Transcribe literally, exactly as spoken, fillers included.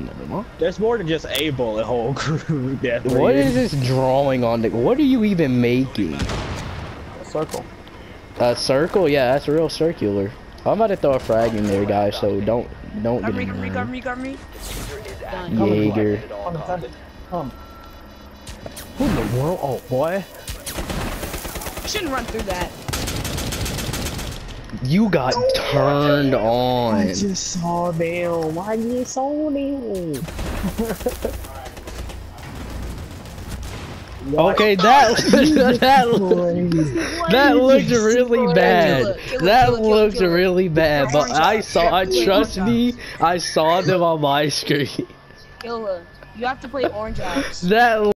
Never mind. There's more than just a bullet hole crew. What is this drawing on the? What are you even making? A circle. A circle? Yeah, that's real circular. I'm about to throw a frag in there, guys. So don't don't Cover me, get cover me, in cover me, cover me. Done. Jaeger. Unattended. Come. Who in the world? Oh boy. I shouldn't run through that. You got turned on. I just saw them. Why you saw them? Okay, that that looked, that looked really bad. That looked really bad. But I saw. I trust me. I saw them on my screen. Killa, you have to play orange eyes. That.